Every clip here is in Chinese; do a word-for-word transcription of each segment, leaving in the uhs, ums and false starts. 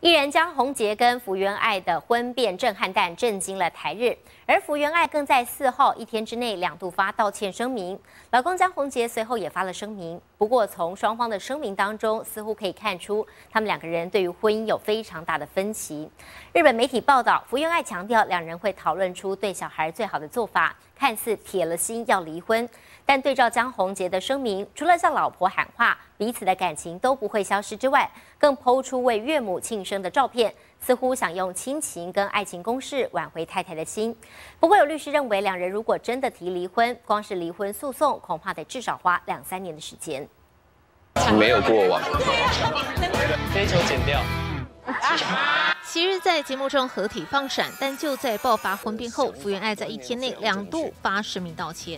艺人江宏杰跟福原爱的婚变震撼弹震惊了台日，而福原爱更在四号一天之内两度发道歉声明，老公江宏杰随后也发了声明。不过从双方的声明当中，似乎可以看出他们两个人对于婚姻有非常大的分歧。日本媒体报道，福原爱强调两人会讨论出对小孩最好的做法，看似铁了心要离婚。但对照江宏杰的声明，除了向老婆喊话，彼此的感情都不会消失之外，更抛出为岳母庆生的照片，似乎想用亲情跟爱情攻势挽回太太的心。不过有律师认为，两人如果真的提离婚，光是离婚诉讼恐怕得至少花两三年的时间。 没有过往， 非球剪掉。 昔日在节目中合体放闪，但就在爆发婚变后，福原爱在一天内两度发声明道歉。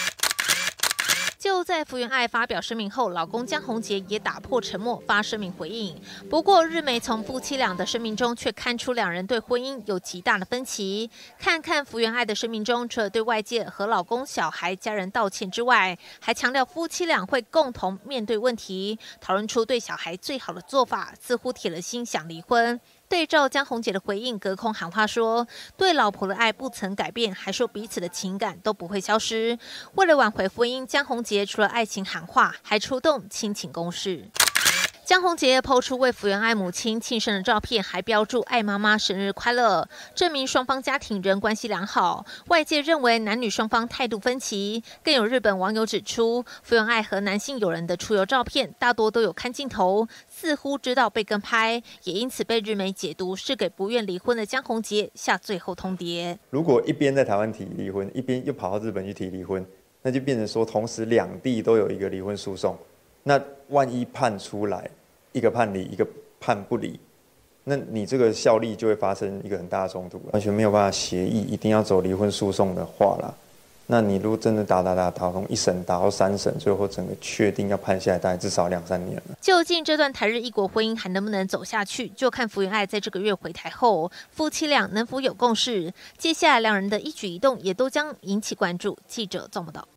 就在福原爱发表声明后，老公江宏杰也打破沉默发声明回应。不过日媒从夫妻俩的声明中却看出两人对婚姻有极大的分歧。看看福原爱的声明中，除了对外界和老公、小孩、家人道歉之外，还强调夫妻俩会共同面对问题，讨论出对小孩最好的做法，似乎铁了心想离婚。对照江宏杰的回应，隔空喊话说，对老婆的爱不曾改变，还说彼此的情感都不会消失。为了挽回婚姻，江宏杰除了爱情喊话，还出动亲情攻势。江宏杰抛出为福原爱母亲庆生的照片，还标注爱妈妈生日快乐，证明双方家庭仍关系良好。外界认为男女双方态度分歧，更有日本网友指出，福原爱和男性友人的出游照片大多都有看镜头，似乎知道被跟拍，也因此被日媒解读是给不愿离婚的江宏杰下最后通牒。 如果一边在台湾提离婚，一边又跑到日本去提离婚，那就变成说同时两地都有一个离婚诉讼。那万一判出来，一个判离，一个判不离，那你这个效力就会发生一个很大的冲突，完全没有办法协议，一定要走离婚诉讼的话啦，那你如果真的打打打打从一审打到三审，最后整个确定要判下来，大概至少两三年了。 究竟这段台日异国婚姻还能不能走下去，就看福原爱在这个月回台后，夫妻俩能否有共识。接下来两人的一举一动也都将引起关注。记者赵报道。